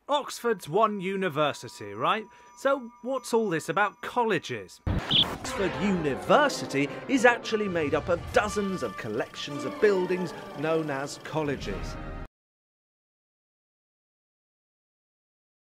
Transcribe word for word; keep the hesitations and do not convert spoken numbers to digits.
Oxford's one university, right? So what's all this about colleges? Oxford University is actually made up of dozens of collections of buildings known as colleges.